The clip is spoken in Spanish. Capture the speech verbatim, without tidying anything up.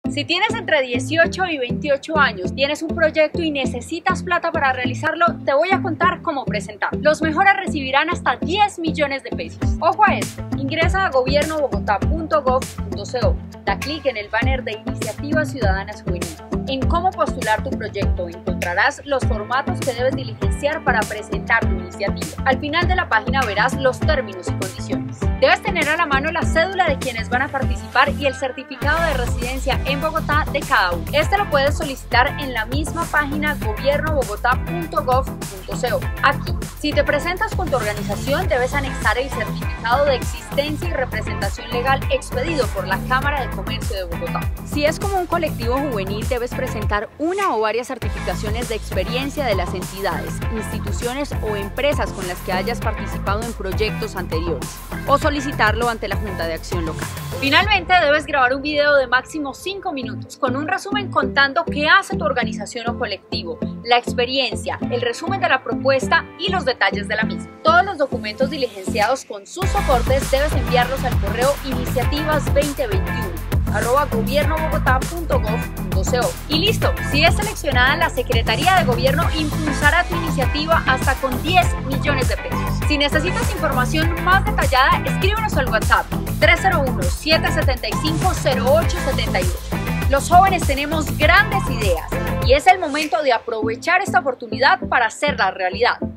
Si tienes entre dieciocho y veintiocho años, tienes un proyecto y necesitas plata para realizarlo, te voy a contar cómo presentar. Los mejores recibirán hasta diez millones de pesos. Ojo a esto, ingresa a gobierno bogotá punto gov punto co, da clic en el banner de Iniciativas Ciudadanas Juveniles. En cómo postular tu proyecto encontrarás los formatos que debes diligenciar para presentar tu iniciativa. Al final de la página verás los términos y condiciones. Debes tener a la mano la cédula de quienes van a participar y el certificado de residencia en Bogotá de cada uno. Este lo puedes solicitar en la misma página gobierno bogotá punto gov punto co. Aquí, si te presentas con tu organización, debes anexar el certificado de existencia y representación legal expedido por la Cámara de Comercio de Bogotá. Si es como un colectivo juvenil, debes presentar una o varias certificaciones de experiencia de las entidades, instituciones o empresas con las que hayas participado en proyectos anteriores, o solicitarlo ante la Junta de Acción Local. Finalmente, debes grabar un video de máximo cinco minutos con un resumen contando qué hace tu organización o colectivo, la experiencia, el resumen de la propuesta y los detalles de la misma. Todos los documentos diligenciados con sus soportes debes enviarlos al correo iniciativas veinte veintiuno arroba gobierno bogotá punto gov punto co. Y listo, si es seleccionada, la Secretaría de Gobierno impulsará tu iniciativa hasta con diez millones de pesos. Si necesitas información más detallada, escríbenos al WhatsApp tres cero uno, siete siete cinco, cero ocho siete ocho. Los jóvenes tenemos grandes ideas y es el momento de aprovechar esta oportunidad para hacerlas realidad.